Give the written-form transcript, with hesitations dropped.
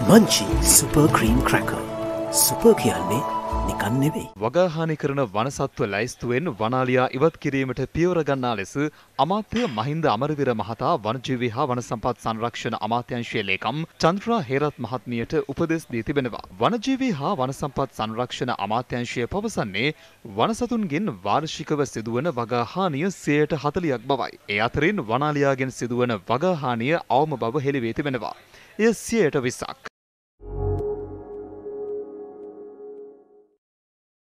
Munchie Super Cream Cracker. Super කියන්නේ නිකන් නෙවෙයි. වගහානි කරන වනසත්ව ලැයිස්තුවෙන් වනාලියා ඉවත් කිරීමට පියවර ගන්නා ලෙස අමාත්‍ය මහින්ද අමරවීර මහතා වනජීවී හා වන සම්පත් සංරක්ෂණ අමාත්‍යාංශයේ ලේකම් චන්ද්‍රා හේරත් මහත්මියට උපදෙස් දී තිබෙනවා. වනජීවී හා වන සම්පත් සංරක්ෂණ අමාත්‍යාංශය පවසන්නේ වනසතුන්ගෙන් වාර්ෂිකව සිදුවන වගහානිය 40%ක් බවයි. ඒ අතරින් වනාලියාගෙන් සිදුවන වගහානිය අවම බව හෙළිවී තිබෙනවා. එය 20%ක්.